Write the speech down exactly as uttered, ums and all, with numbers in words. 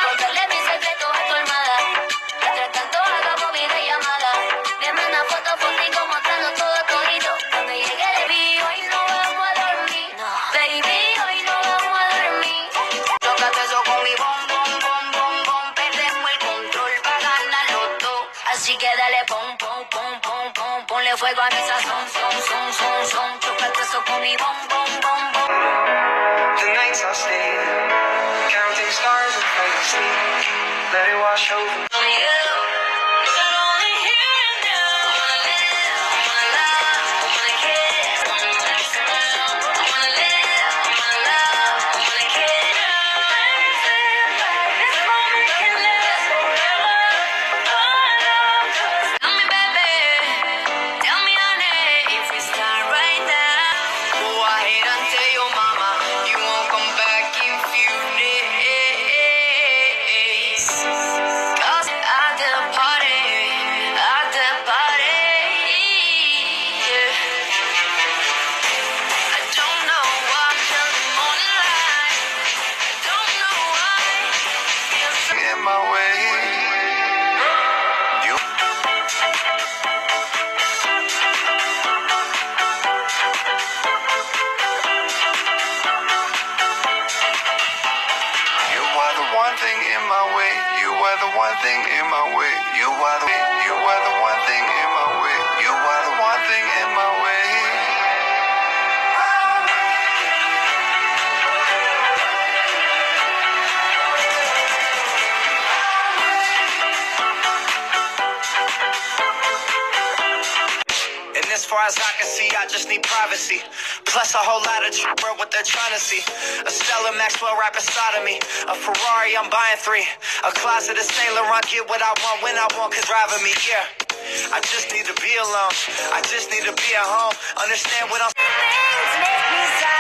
contarle mis secretos a tu armada. Mientras tanto hagamos videollamada. Deme una foto, fotico, mostrando todo todito. Cuando llegue de vi, hoy no vamos a dormir. No. Baby, hoy no vamos a dormir. Tócate eso con mi bom, bom, bom, bom, bom. Perdemos el control para ganar los dos. Así que dale pom, pom, pom, pom, pom. Ponle fuego a mi sazón, son, son, son, son. Tócate eso con mi bom, bom, bom, bom. The nights I'll stay counting stars and falling asleep. Let it wash over me. One thing in my way, you are the one thing in my way, you are the you are the one thing in my way, you are the one thing in my way. And as far as I can see, I just need privacy. Plus a whole lot of true what they're trying to see. A Stella Maxwell right beside of me. A Ferrari, I'm buying three. A closet of Saint Laurent, get what I want when I want, cause driving me, yeah. I just need to be alone. I just need to be at home. Understand what I'm saying?